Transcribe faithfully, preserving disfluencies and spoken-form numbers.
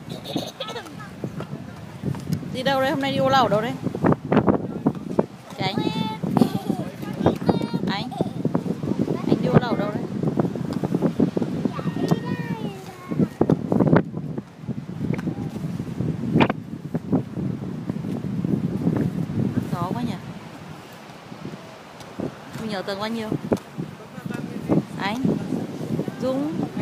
Đi đâu đấy? Hôm nay đi ô lẩu đâu đấy? Anh Anh Anh đi ô lẩu đâu đấy? Gió quá nhỉ. Mình ở tầng bao nhiêu? Anh Dũng